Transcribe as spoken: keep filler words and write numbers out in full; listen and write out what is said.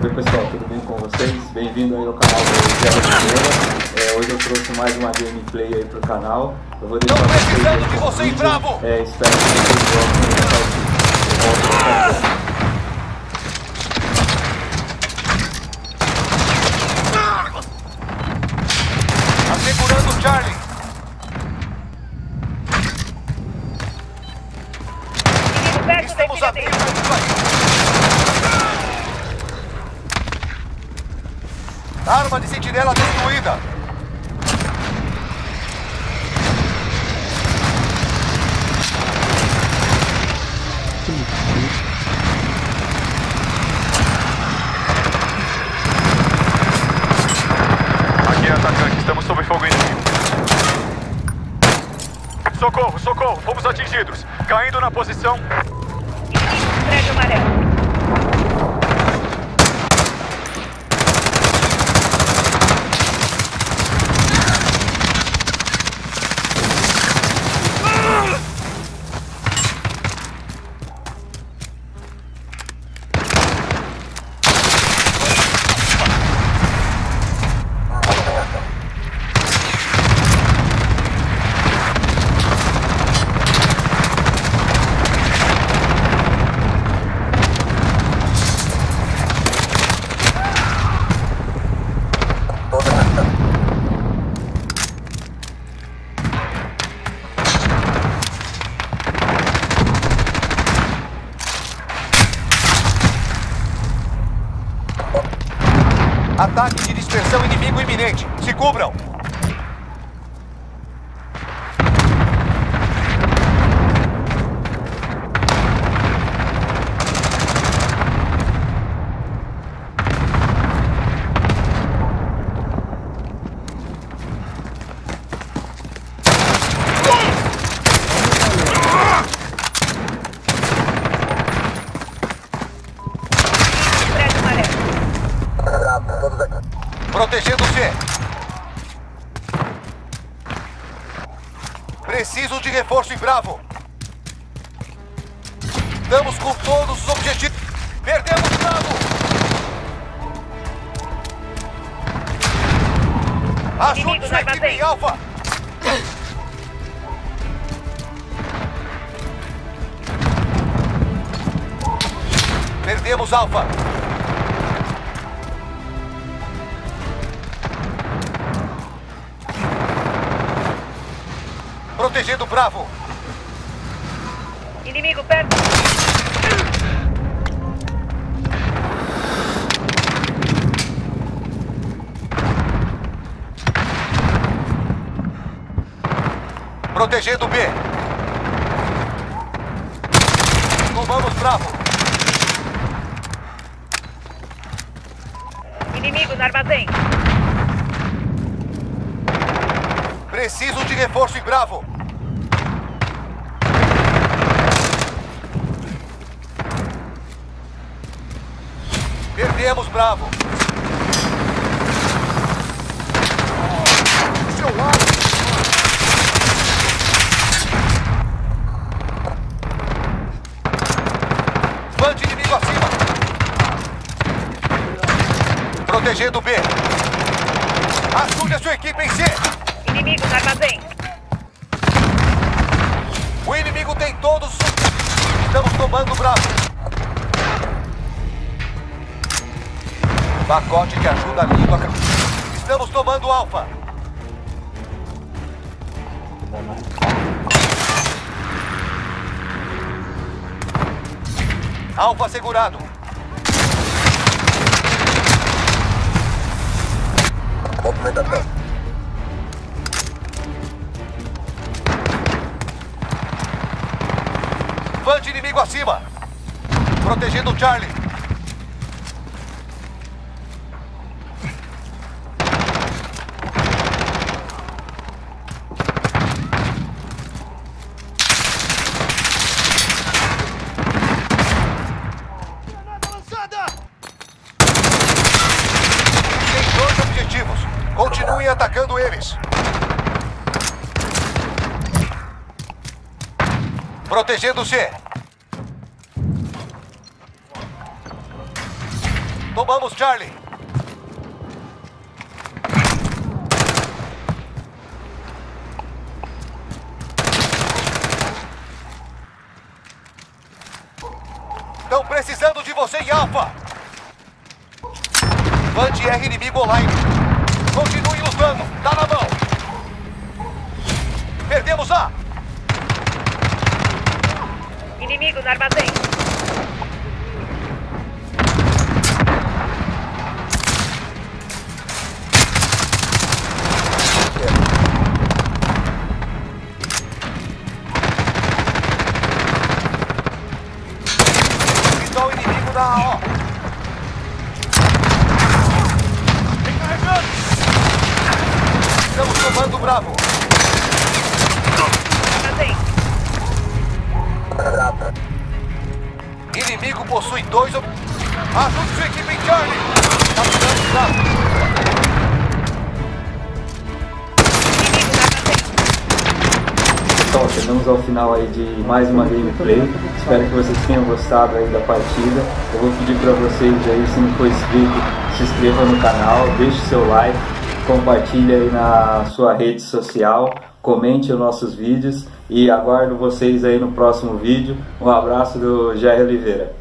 Oi pessoal, tudo bem com vocês? Bem-vindo aí ao canal do Zero Primeira. É, hoje eu trouxe mais uma gameplay aí pro canal. Eu vou deixar Não precisando vocês de você em Bravo! É, espero que vocês gostem dessa partida. Assegurando o Charlie. Estamos a tempo de sair. Arma de sentinela destruída. Aqui é atacante, estamos sob fogo inimigo. Socorro, socorro, fomos atingidos. Caindo na posição. Prédio amarelo. Ataque de dispersão inimigo iminente. Se cubram. Protegendo-se. Preciso de reforço em Bravo. Estamos com todos os objetivos. Perdemos Bravo. Ajude sua equipe em Alfa. Perdemos Alfa. Protegendo Bravo. Inimigo perto. Protegendo B. Tomamos Bravo. Inimigo no armazém. Preciso de reforço em Bravo. Perdemos Bravo. Seu lado. Bande inimigo acima. Protegendo B. Ajude a sua equipe em C. Inimigo no armazém. O inimigo tem todos. Estamos tomando Bravo. Pacote que ajuda a língua. Estamos tomando Alfa. Alfa assegurado. Movimentação. Bande inimigo acima. Protegendo o Charlie. Continuem atacando eles. Protegendo-se. Tomamos Charlie. Estão precisando de você em Alpha. Anti-R inimigo online. Continue lutando. Tá na mão. Perdemos A. Inimigo no armazém. Pistol inimigo na A O. Estamos tomando Bravo. Armazém. Inimigo possui dois... Ob... Ajude sua equipe em Charlie. Capturando Bravo. Inimigo no armazém. Pessoal, chegamos ao final aí de mais uma gameplay. Espero que vocês tenham gostado aí da partida. Eu vou pedir para vocês aí, se não for inscrito, se inscreva no canal, deixe seu like, compartilhe aí na sua rede social, comente os nossos vídeos e aguardo vocês aí no próximo vídeo. Um abraço do Jair Oliveira.